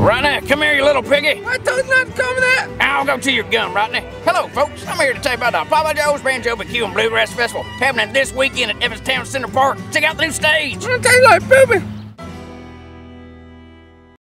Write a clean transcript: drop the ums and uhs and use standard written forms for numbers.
Rodney, come here, you little piggy. I told you not to call me that. I'll go to your gun, Rodney. Hello, folks. I'm here to tell you about the Papa Joe's Banjo-B-Que and Bluegrass Festival happening this weekend at Evanstown Center Park. Check out the new stage. I'm gonna tell you like pooping.